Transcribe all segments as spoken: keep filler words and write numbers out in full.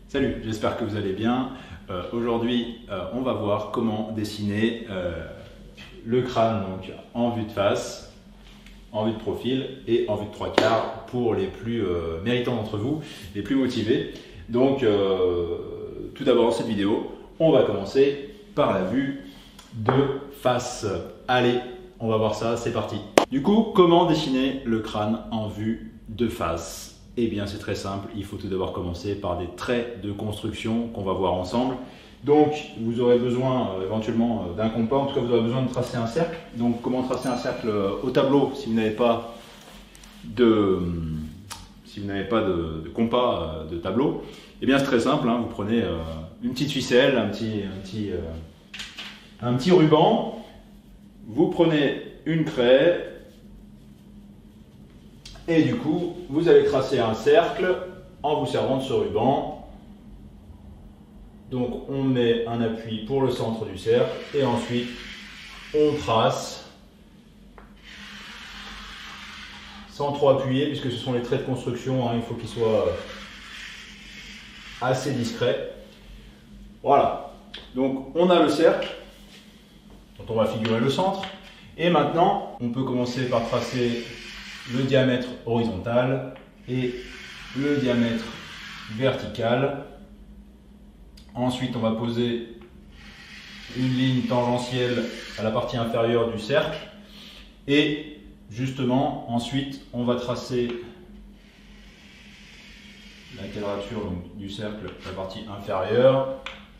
Salut, j'espère que vous allez bien. Euh, Aujourd'hui, euh, on va voir comment dessiner euh, le crâne donc, en vue de face, en vue de profil et en vue de trois quarts pour les plus euh, méritants d'entre vous, les plus motivés. Donc, euh, tout d'abord dans cette vidéo, on va commencer par la vue de face. Allez, on va voir ça, c'est parti. Du coup, comment dessiner le crâne en vue de face? Eh bien, c'est très simple. Il faut tout d'abord commencer par des traits de construction qu'on va voir ensemble. Donc, vous aurez besoin euh, éventuellement euh, d'un compas. En tout cas, vous aurez besoin de tracer un cercle. Donc, comment tracer un cercle euh, au tableau si vous n'avez pas de, si vous n'avez pas de, de compas euh, de tableau? Eh bien, c'est très simple. Hein. Vous prenez euh, une petite ficelle, un petit, un petit, euh, un petit ruban. Vous prenez une craie. Et du coup, vous allez tracer un cercle en vous servant de ce ruban. Donc, on met un appui pour le centre du cercle et ensuite, on trace sans trop appuyer puisque ce sont les traits de construction. Hein, il faut qu'ils soient assez discrets. Voilà. Donc, on a le cercle dont on va figurer le centre. Et maintenant, on peut commencer par tracer le diamètre horizontal et le diamètre vertical. Ensuite, on va poser une ligne tangentielle à la partie inférieure du cercle. Et justement, ensuite, on va tracer la quadrature donc, du cercle, la partie inférieure.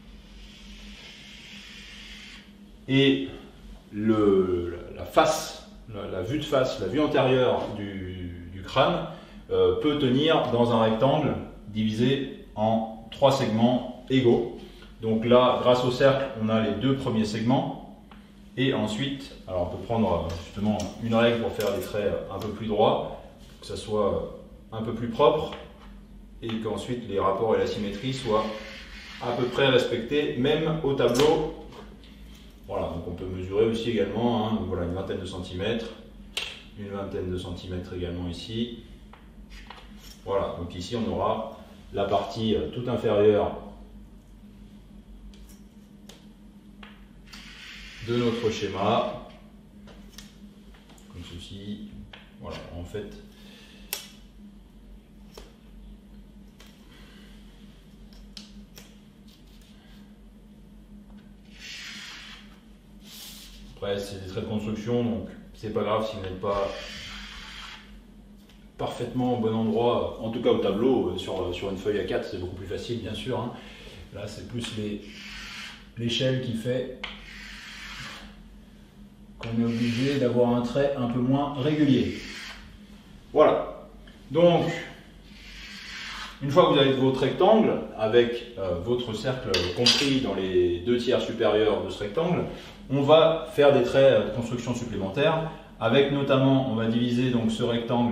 Et le, la face. La, la vue de face, la vue antérieure du, du crâne euh, peut tenir dans un rectangle divisé en trois segments égaux. Donc là, grâce au cercle, on a les deux premiers segments. Et ensuite, alors on peut prendre justement une règle pour faire des traits un peu plus droits, que ça soit un peu plus propre et qu'ensuite les rapports et la symétrie soient à peu près respectés, même au tableau. Voilà, donc on peut mesurer aussi également, hein, donc voilà, une vingtaine de centimètres, une vingtaine de centimètres également ici. Voilà, donc ici on aura la partie euh, toute inférieure de notre schéma, comme ceci. Voilà, en fait, après, c'est des traits de construction, donc c'est pas grave si vous n'êtes pas parfaitement au bon endroit, en tout cas au tableau. Sur, sur une feuille A quatre, c'est beaucoup plus facile, bien sûr. Hein. Là, c'est plus l'échelle qui fait qu'on est obligé d'avoir un trait un peu moins régulier. Voilà. Donc, une fois que vous avez votre rectangle, avec euh, votre cercle compris dans les deux tiers supérieurs de ce rectangle, on va faire des traits de construction supplémentaires, avec notamment, on va diviser donc ce rectangle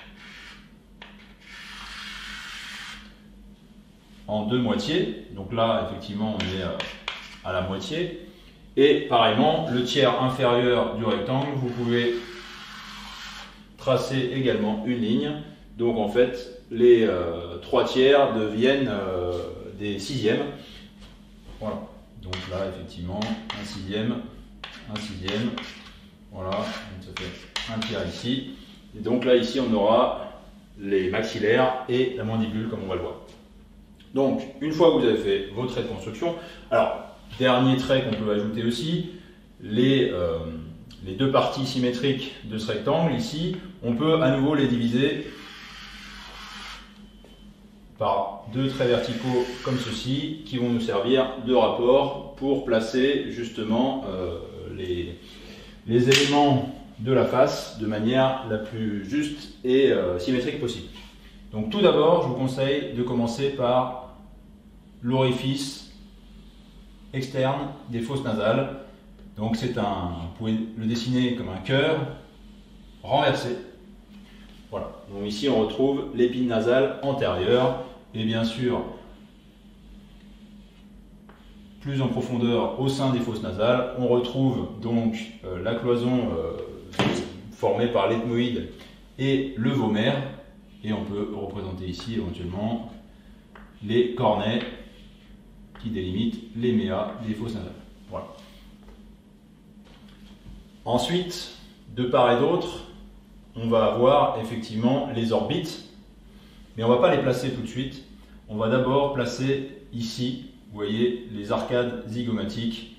en deux moitiés. Donc là, effectivement, on est euh, à la moitié. Et pareillement, le tiers inférieur du rectangle, vous pouvez tracer également une ligne. Donc en fait, les euh, trois tiers deviennent euh, des sixièmes. Voilà. Donc là, effectivement, un sixième, un sixième. Voilà. Donc ça fait un tiers ici. Et donc là, ici, on aura les maxillaires et la mandibule, comme on va le voir. Donc, une fois que vous avez fait vos traits de construction, alors, dernier trait qu'on peut ajouter aussi, les, euh, les deux parties symétriques de ce rectangle, ici, on peut à nouveau les diviser par deux traits verticaux comme ceci, qui vont nous servir de rapport pour placer justement euh, les, les éléments de la face de manière la plus juste et euh, symétrique possible. Donc tout d'abord, je vous conseille de commencer par l'orifice externe des fosses nasales. Donc c'est un, vous pouvez le dessiner comme un cœur renversé. Voilà. Donc ici on retrouve l'épine nasale antérieure. Et bien sûr, plus en profondeur au sein des fosses nasales, on retrouve donc euh, la cloison euh, formée par l'ethmoïde et le vomer. Et on peut représenter ici éventuellement les cornets qui délimitent les méas des fosses nasales. Voilà. Ensuite, de part et d'autre, on va avoir effectivement les orbites, mais on ne va pas les placer tout de suite. On va d'abord placer ici, vous voyez, les arcades zygomatiques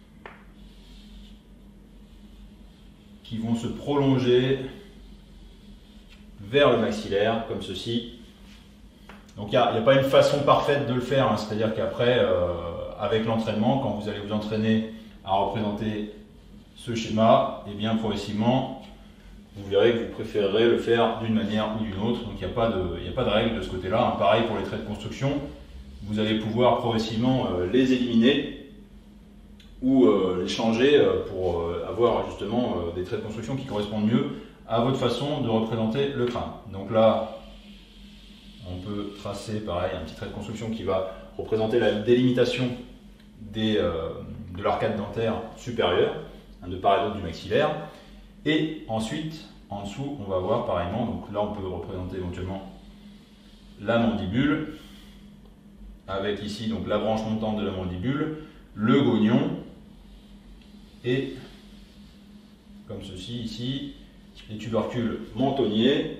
qui vont se prolonger vers le maxillaire, comme ceci. Donc il n'y a, a pas une façon parfaite de le faire, hein. C'est-à-dire qu'après, euh, avec l'entraînement, quand vous allez vous entraîner à représenter ce schéma, et bien progressivement, vous verrez que vous préférerez le faire d'une manière ou d'une autre. Donc il n'y a pas de, il n'y a pas de règle de ce côté-là, hein. Pareil pour les traits de construction, vous allez pouvoir progressivement euh, les éliminer ou euh, les changer euh, pour euh, avoir justement euh, des traits de construction qui correspondent mieux à votre façon de représenter le crâne. Donc là, on peut tracer pareil un petit trait de construction qui va représenter la délimitation des, euh, de l'arcade dentaire supérieure, hein, de part et d'autre du maxillaire. Et ensuite, en dessous, on va voir pareillement, donc là on peut représenter éventuellement la mandibule, avec ici donc la branche montante de la mandibule, le gognon, et comme ceci ici, les tubercules mentonniers.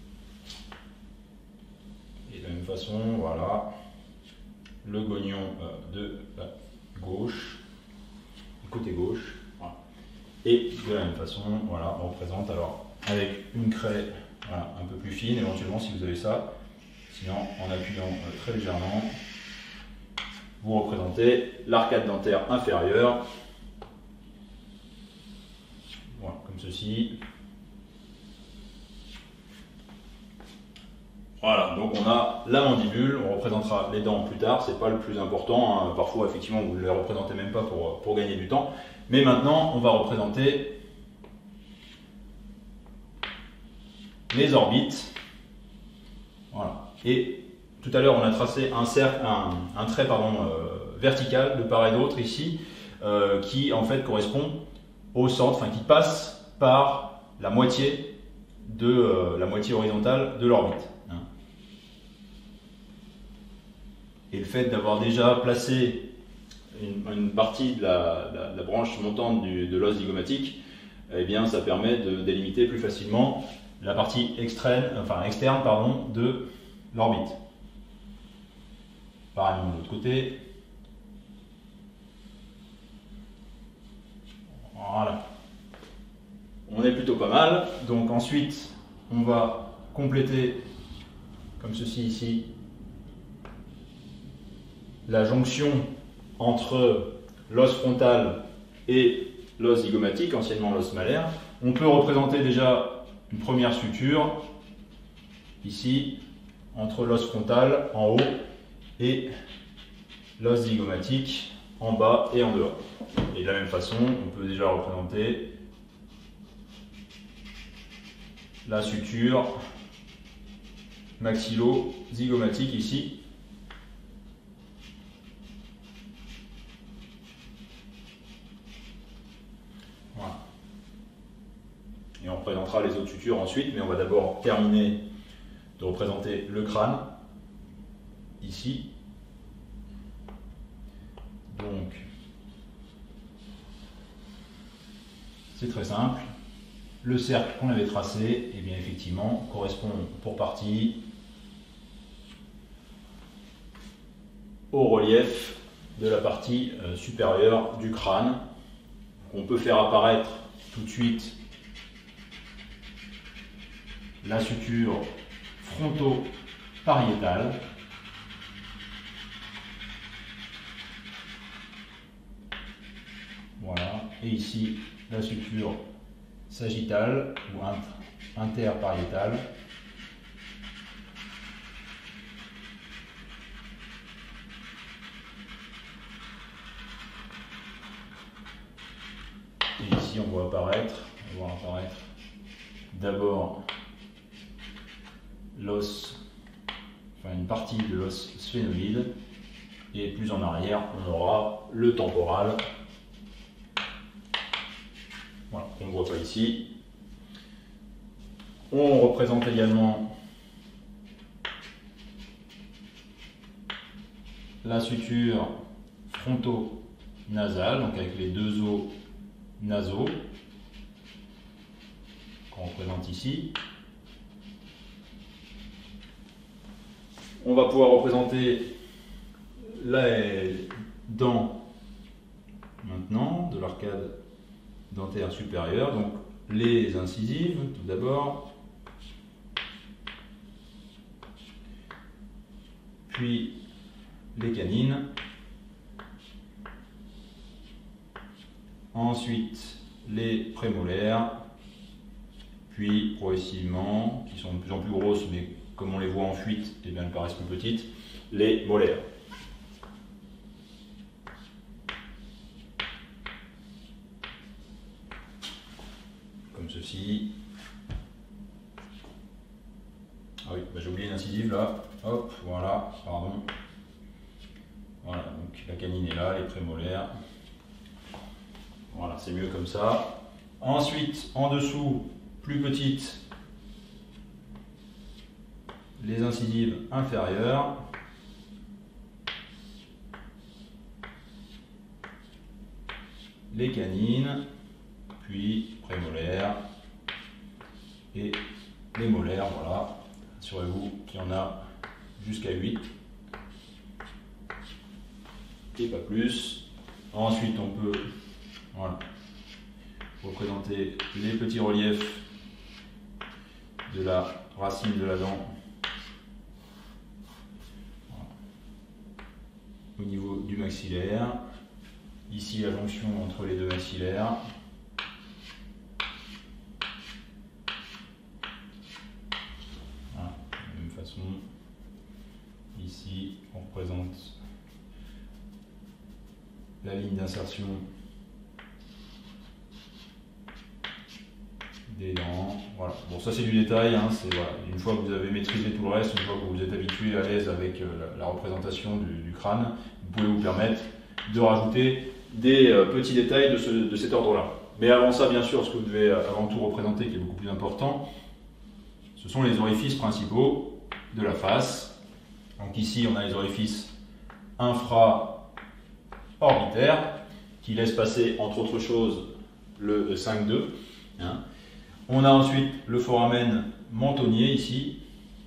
Et de la même façon, voilà, le gognon euh, de la gauche, du côté gauche. Voilà. Et de la même façon, voilà, on représente alors avec une craie voilà, un peu plus fine, éventuellement si vous avez ça. Sinon, en appuyant euh, très légèrement, vous représentez l'arcade dentaire inférieure. Voilà, comme ceci. Voilà, donc on a la mandibule, on représentera les dents plus tard, c'est pas le plus important, hein. Parfois effectivement vous ne les représentez même pas pour, pour gagner du temps, mais maintenant on va représenter les orbites. Voilà. Et tout à l'heure on a tracé un, cercle, un, un trait pardon, euh, vertical de part et d'autre ici, euh, qui en fait correspond au centre, enfin qui passe par la moitié, de, euh, la moitié horizontale de l'orbite. Et le fait d'avoir déjà placé une, une partie de la, la, la branche montante du, de l'os zygomatique, eh bien, ça permet de délimiter plus facilement la partie externe, enfin, externe pardon, de l'orbite. Pareillement de l'autre côté. Voilà. On est plutôt pas mal. Donc ensuite, on va compléter, comme ceci ici, la jonction entre l'os frontal et l'os zygomatique, anciennement l'os malaire. On peut représenter déjà une première suture, ici, entre l'os frontal en haut et l'os zygomatique en bas et en dehors. Et de la même façon, on peut déjà représenter la suture maxillo-zygomatique ici. Voilà. Et on représentera les autres sutures ensuite, mais on va d'abord terminer de représenter le crâne, ici. Donc, c'est très simple. Le cercle qu'on avait tracé, eh bien effectivement, correspond pour partie au relief de la partie euh, supérieure du crâne. On peut faire apparaître tout de suite la suture fronto-pariétale. Voilà, et ici la suture sagittale ou interpariétale. Et ici on voit apparaître, on voit apparaître d'abord l'os, enfin une partie de l'os sphénoïde, et plus en arrière on aura le temporal. Voilà, on ne voit pas ici. On représente également la suture fronto-nasale, donc avec les deux os nasaux qu'on représente ici. On va pouvoir représenter les dents maintenant de l'arcade dentaire supérieure, donc les incisives tout d'abord, puis les canines, ensuite les prémolaires, puis progressivement, qui sont de plus en plus grosses, mais comme on les voit en fuite, eh bien, elles paraissent plus petites, les molaires. Comme ceci. Ah oui, bah j'ai oublié une incisive là. Hop, voilà, pardon. Voilà, donc la canine est là, les prémolaires. Voilà, c'est mieux comme ça. Ensuite, en dessous, plus petite, les incisives inférieures. Les canines, puis prémolaires et les molaires, voilà. Assurez-vous qu'il y en a jusqu'à huit et pas plus. Ensuite, on peut voilà, représenter les petits reliefs de la racine de la dent voilà. Au niveau du maxillaire. Ici, la jonction entre les deux maxillaires. Voilà, de la même façon. Ici, on représente la ligne d'insertion des dents. Voilà. Bon, ça c'est du détail. Hein. Voilà. Une fois que vous avez maîtrisé tout le reste, une fois que vous êtes habitué à l'aise avec euh, la, la représentation du, du crâne, vous pouvez vous permettre de rajouter des euh, petits détails de, ce, de cet ordre-là. Mais avant ça, bien sûr, ce que vous devez avant tout représenter, qui est beaucoup plus important, ce sont les orifices principaux de la face. Donc ici, on a les orifices infra-orbitaires, qui laissent passer, entre autres choses, le cinq deux. Hein. On a ensuite le foramen mentonnier ici.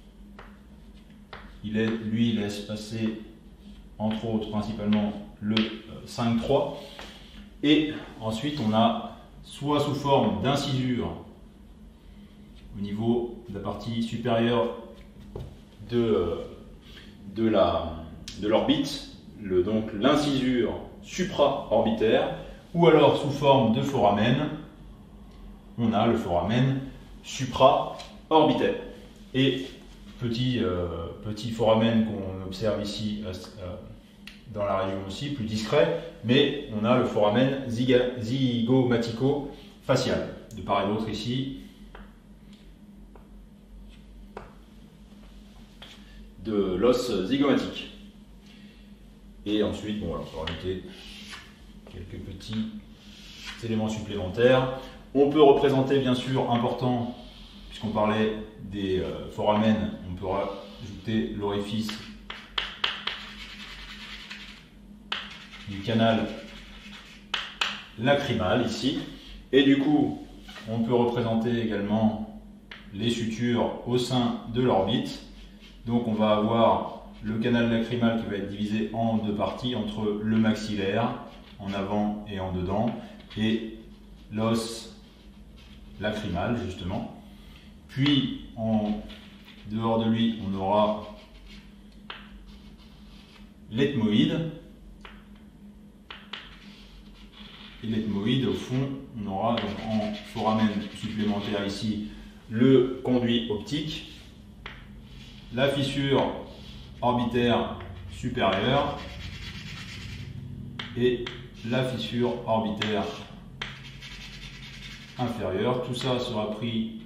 Il est, lui, il laisse passer, entre autres, principalement le cinq trois. Et ensuite, on a soit sous forme d'incisure au niveau de la partie supérieure de, de l'orbite, de donc l'incisure supra-orbitaire, ou alors sous forme de foramen, on a le foramen supra-orbitaire. Et petit, euh, petit foramen qu'on observe ici euh, dans la région aussi, plus discret, mais on a le foramen zygomatico-facial, de part et d'autre ici, de l'os zygomatique. Et ensuite, bon, alors, on peut rajouter quelques petits éléments supplémentaires. On peut représenter, bien sûr, important, puisqu'on parlait des euh, foramen, on peut rajouter l'orifice du canal lacrymal ici. Et du coup, on peut représenter également les sutures au sein de l'orbite. Donc on va avoir le canal lacrymal qui va être divisé en deux parties, entre le maxillaire, en avant et en dedans, et l'os lacrymal justement. Puis en dehors de lui, on aura l'ethmoïde. Et l'ethmoïde, au fond, on aura donc en foramen supplémentaire ici le conduit optique, la fissure orbitaire supérieure et la fissure orbitaire inférieure. Tout ça sera pris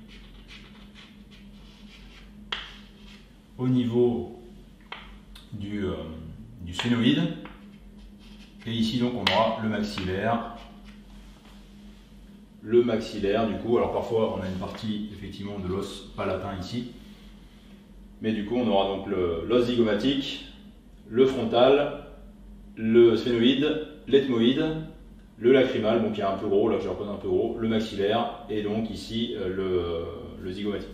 au niveau du, euh, du sphénoïde. Et ici donc on aura le maxillaire. Le maxillaire du coup, alors parfois on a une partie effectivement de l'os palatin ici. Mais du coup on aura donc l'os zygomatique, le frontal, le sphénoïde, l'ethmoïde, le lacrymal, donc qui est un peu gros, là je le représente un peu gros, le maxillaire et donc ici le, le zygomatique.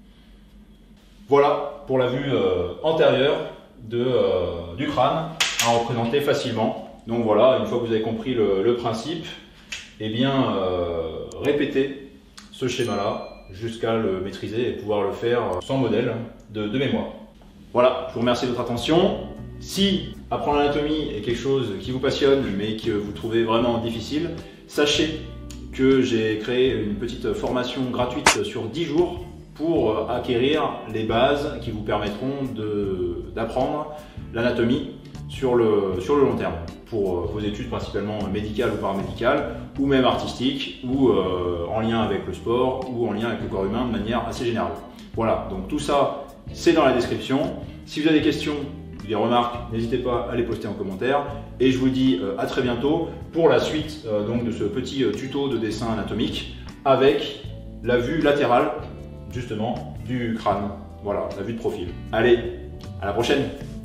Voilà pour la vue euh, antérieure de, euh, du crâne à représenter facilement. Donc voilà, une fois que vous avez compris le, le principe, eh bien euh, répétez ce schéma-là jusqu'à le maîtriser et pouvoir le faire sans modèle de, de mémoire. Voilà, je vous remercie de votre attention. Si apprendre l'anatomie est quelque chose qui vous passionne mais que vous trouvez vraiment difficile, sachez que j'ai créé une petite formation gratuite sur dix jours pour acquérir les bases qui vous permettront d'apprendre l'anatomie sur le, sur le long terme, pour vos études principalement médicales ou paramédicales, ou même artistiques, ou euh, en lien avec le sport, ou en lien avec le corps humain de manière assez générale. Voilà, donc tout ça, c'est dans la description. Si vous avez des questions, des remarques, n'hésitez pas à les poster en commentaire. Et je vous dis euh, à très bientôt pour la suite euh, donc de ce petit euh, tuto de dessin anatomique avec la vue latérale justement du crâne. Voilà, la vue de profil. Allez, à la prochaine!